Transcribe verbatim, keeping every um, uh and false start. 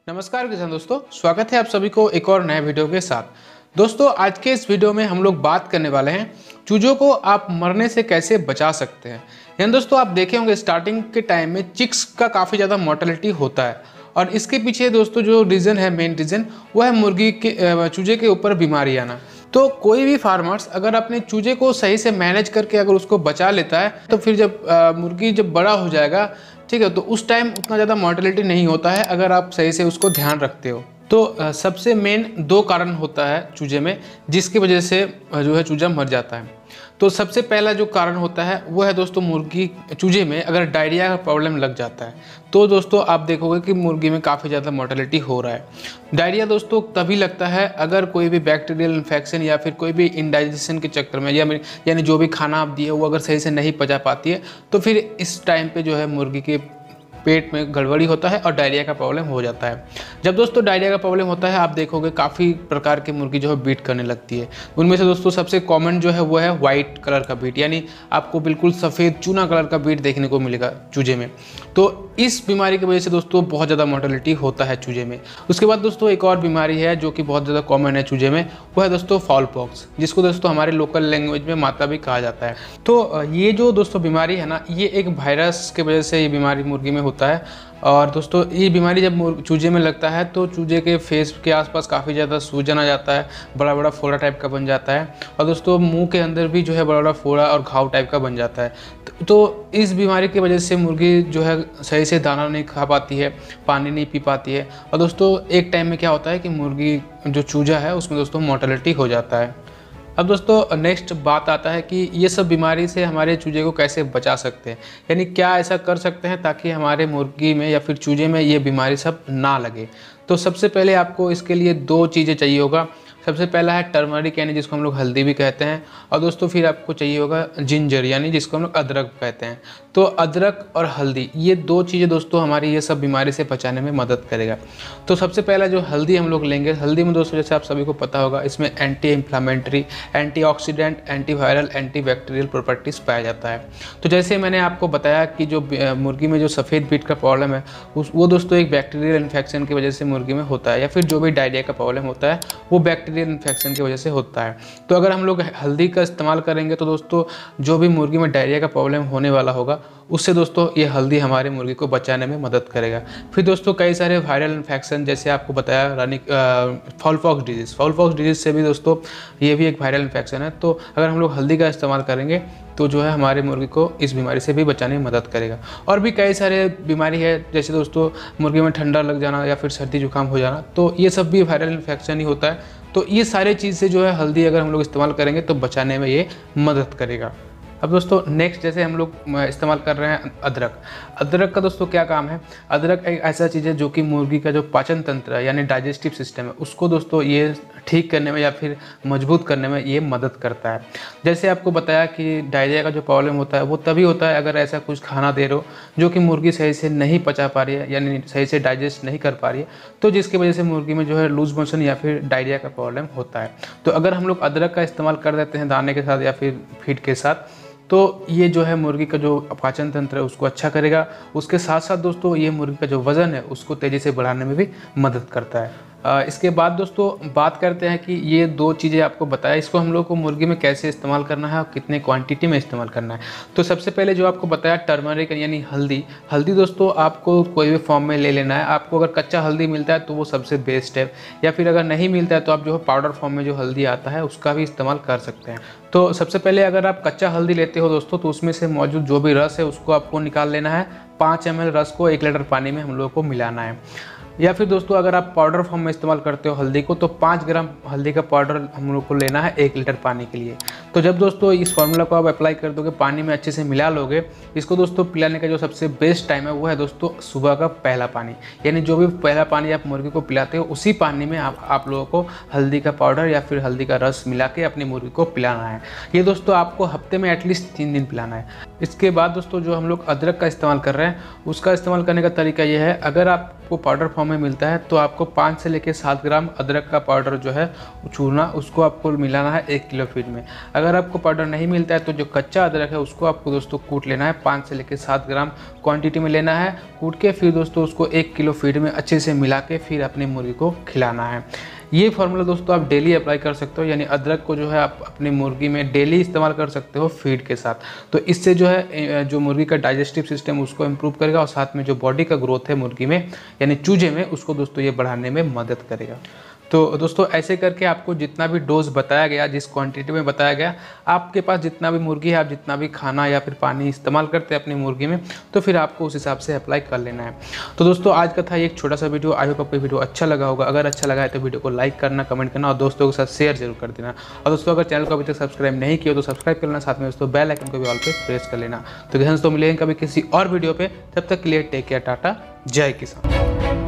नमस्कार किसान दोस्तों, स्वागत है आप सभी को एक और नए वीडियो के साथ। दोस्तों आज के इस वीडियो में हम लोग बात करने वाले हैं चूजों को आप मरने से कैसे बचा सकते हैं। यानी दोस्तों आप देखे होंगे स्टार्टिंग के टाइम में चिक्स का काफ़ी ज़्यादा मोर्टेलिटी होता है और इसके पीछे दोस्तों जो रीज़न है, मेन रीज़न वो है मुर्गी के चूजे के ऊपर बीमारी आना। तो कोई भी फार्मर्स अगर अपने चूजे को सही से मैनेज करके अगर उसको बचा लेता है तो फिर जब आ, मुर्गी जब बड़ा हो जाएगा, ठीक है, तो उस टाइम उतना ज़्यादा मॉर्टेलिटी नहीं होता है अगर आप सही से उसको ध्यान रखते हो। तो आ, सबसे मेन दो कारण होता है चूजे में जिसकी वजह से जो है चूजा मर जाता है। तो सबसे पहला जो कारण होता है वो है दोस्तों मुर्गी चूजे में अगर डायरिया का प्रॉब्लम लग जाता है तो दोस्तों आप देखोगे कि मुर्गी में काफ़ी ज़्यादा मोर्टेलिटी हो रहा है। डायरिया दोस्तों तभी लगता है अगर कोई भी बैक्टीरियल इन्फेक्शन या फिर कोई भी इंडाइजेशन के चक्कर में या यानी जो भी खाना आप दिए वो अगर सही से नहीं पचा पाती है तो फिर इस टाइम पे जो है मुर्गी के पेट में गड़बड़ी होता है और डायरिया का प्रॉब्लम हो जाता है। जब दोस्तों डायरिया का प्रॉब्लम होता है आप देखोगे काफ़ी प्रकार की मुर्गी जो है बीट करने लगती है। उनमें से दोस्तों सबसे कॉमन जो है वो है वाइट कलर का बीट, यानी आपको बिल्कुल सफ़ेद चूना कलर का बीट देखने को मिलेगा चूजे में। तो इस बीमारी की वजह से दोस्तों बहुत ज़्यादा मोर्टेलिटी होता है चूजे में। उसके बाद दोस्तों एक और बीमारी है जो कि बहुत ज़्यादा कॉमन है चूजे में, वो है दोस्तों फाउल पॉक्स, जिसको दोस्तों हमारे लोकल लैंग्वेज में माता भी कहा जाता है। तो ये जो दोस्तों बीमारी है ना, ये एक वायरस के वजह से ये बीमारी मुर्गी में होता है। और दोस्तों ये बीमारी जब चूजे में लगता है तो चूजे के फेस के आसपास काफ़ी ज़्यादा सूजन आ जाता है, बड़ा बड़ा फोड़ा टाइप का बन जाता है और दोस्तों मुंह के अंदर भी जो है बड़ा बड़ा फोड़ा और घाव टाइप का बन जाता है। तो, तो इस बीमारी की वजह से मुर्गी जो है सही से दाना नहीं खा पाती है, पानी नहीं पी पाती है और दोस्तों एक टाइम में क्या होता है कि मुर्गी जो चूजा है उसमें दोस्तों मोर्टेलिटी हो जाता है। अब दोस्तों नेक्स्ट बात आता है कि ये सब बीमारी से हमारे चूजे को कैसे बचा सकते हैं, यानी क्या ऐसा कर सकते हैं ताकि हमारे मुर्गी में या फिर चूजे में ये बीमारी सब ना लगे। तो सबसे पहले आपको इसके लिए दो चीज़ें चाहिए होगा। सबसे पहला है टर्मरिक, यानी जिसको हम लोग हल्दी भी कहते हैं, और दोस्तों फिर आपको चाहिए होगा जिंजर, यानी जिसको हम लोग अदरक कहते हैं। तो अदरक और हल्दी ये दो चीज़ें दोस्तों हमारी ये सब बीमारी से बचाने में मदद करेगा। तो सबसे पहला जो हल्दी हम लोग लेंगे, हल्दी में दोस्तों जैसे आप सभी को पता होगा इसमें anti inflammatory, antioxidant, antiviral, antibacterial properties पाया जाता है। तो जैसे मैंने आपको बताया कि जो मुर्गी में जो सफ़ेद बीट का प्रॉब्लम है उस वो दोस्तों एक बैक्टीरियल इन्फेक्शन की वजह से मुर्गी में होता है, या फिर जो भी डायरिया का प्रॉब्लम होता है वो बैक्टीरियल इन्फेक्शन की वजह से होता है। तो अगर हम लोग हल्दी का इस्तेमाल करेंगे तो दोस्तों जो भी मुर्गी में डायरिया का प्रॉब्लम होने वाला होगा उससे दोस्तों ये हल्दी हमारे मुर्गी को बचाने में मदद करेगा। फिर दोस्तों कई सारे वायरल इन्फेक्शन जैसे आपको बताया रानी fowl pox disease, fowl pox disease से भी दोस्तों ये भी एक वायरल इन्फेक्शन है। तो अगर हम लोग हल्दी का इस्तेमाल करेंगे तो जो है हमारे मुर्गी को इस बीमारी से भी बचाने में मदद करेगा। और भी कई सारे बीमारी है जैसे दोस्तों मुर्गी में ठंडा लग जाना या फिर सर्दी जुकाम हो जाना, तो ये सब भी वायरल इन्फेक्शन ही होता है। तो ये सारे चीज़ से जो है हल्दी अगर हम लोग इस्तेमाल करेंगे तो बचाने में ये मदद करेगा। अब दोस्तों नेक्स्ट जैसे हम लोग इस्तेमाल कर रहे हैं अदरक। अदरक का दोस्तों क्या काम है, अदरक एक ऐसा चीज़ है जो कि मुर्गी का जो पाचन तंत्र है यानी डाइजेस्टिव सिस्टम है उसको दोस्तों ये ठीक करने में या फिर मजबूत करने में ये मदद करता है। जैसे आपको बताया कि डायरिया का जो प्रॉब्लम होता है वो तभी होता है अगर ऐसा कुछ खाना दे रहे हो जो कि मुर्गी सही से नहीं पचा पा रही है यानी सही से डाइजेस्ट नहीं कर पा रही है, तो जिसकी वजह से मुर्गी में जो है लूज मोशन या फिर डायरिया का प्रॉब्लम होता है। तो अगर हम लोग अदरक का इस्तेमाल कर देते हैं दाने के साथ या फिर फीड के साथ तो ये जो है मुर्गी का जो पाचन तंत्र है उसको अच्छा करेगा। उसके साथ साथ दोस्तों ये मुर्गी का जो वज़न है उसको तेज़ी से बढ़ाने में भी मदद करता है। इसके बाद दोस्तों बात करते हैं कि ये दो चीज़ें आपको बताया इसको हम लोग को मुर्गी में कैसे इस्तेमाल करना है और कितने क्वांटिटी में इस्तेमाल करना है। तो सबसे पहले जो आपको बताया टर्मरिक यानी हल्दी, हल्दी दोस्तों आपको कोई भी फॉर्म में ले लेना है। आपको अगर कच्चा हल्दी मिलता है तो वो सबसे बेस्ट है, या फिर अगर नहीं मिलता है तो आप जो है पाउडर फॉर्म में जो हल्दी आता है उसका भी इस्तेमाल कर सकते हैं। तो सबसे पहले अगर आप कच्चा हल्दी लेते हो दोस्तों तो उसमें से मौजूद जो भी रस है उसको आपको निकाल लेना है। पाँच एम एल रस को एक लीटर पानी में हम लोगों को मिलाना है। या फिर दोस्तों अगर आप पाउडर फॉर्म में इस्तेमाल करते हो हल्दी को तो पाँच ग्राम हल्दी का पाउडर हम लोग को लेना है एक लीटर पानी के लिए। तो जब दोस्तों इस फार्मूला को आप अप्लाई कर दोगे, पानी में अच्छे से मिला लोगे, इसको दोस्तों पिलाने का जो सबसे बेस्ट टाइम है वो है दोस्तों सुबह का पहला पानी। यानी जो भी पहला पानी आप मुर्गी को पिलाते हो उसी पानी में आप आप लोगों को हल्दी का पाउडर या फिर हल्दी का रस मिला के अपनी मुर्गी को पिलाना है। ये दोस्तों आपको हफ्ते में एटलीस्ट तीन दिन पिलाना है। इसके बाद दोस्तों जो हम लोग अदरक का इस्तेमाल कर रहे हैं उसका इस्तेमाल करने का तरीका ये है, अगर आपको पाउडर फॉर्म में मिलता है तो आपको पाँच से लेकर सात ग्राम अदरक का पाउडर जो है चूरना उसको आपको मिलाना है एक किलो फीड में। अगर अगर आपको पाउडर नहीं मिलता है तो जो कच्चा अदरक है उसको आपको दोस्तों कूट लेना है, पाँच से लेकर सात ग्राम क्वांटिटी में लेना है। कूट के फिर दोस्तों उसको एक किलो फीड में अच्छे से मिला के फिर अपनी मुर्गी को खिलाना है। ये फार्मूला दोस्तों आप डेली अप्लाई कर सकते हो, यानी अदरक को जो है आप अपनी मुर्गी में डेली इस्तेमाल कर सकते हो फीड के साथ। तो इससे जो है जो मुर्गी का डाइजेस्टिव सिस्टम उसको इम्प्रूव करेगा और साथ में जो बॉडी का ग्रोथ है मुर्गी में यानी चूजे में उसको दोस्तों ये बढ़ाने में मदद करेगा। तो दोस्तों ऐसे करके आपको जितना भी डोज बताया गया, जिस क्वांटिटी में बताया गया, आपके पास जितना भी मुर्गी है, आप जितना भी खाना या फिर पानी इस्तेमाल करते हैं अपनी मुर्गी में, तो फिर आपको उस हिसाब से अप्लाई कर लेना है। तो दोस्तों आज का था एक छोटा सा वीडियो। आई होप आपको वीडियो अच्छा लगा होगा। अगर अच्छा लगा है तो वीडियो को लाइक करना, कमेंट करना और दोस्तों के साथ शेयर जरूर कर देना। और दोस्तों अगर चैनल को अभी तक सब्सक्राइब नहीं किया तो सब्सक्राइब कर लेना, साथ में दोस्तों बेल आइकन को भी ऑल पे प्रेस कर लेना। तो दोस्तों मिलेंगे कभी किसी और वीडियो पे, तब तक के लिए टेक केयर, टाटा, जय किसान।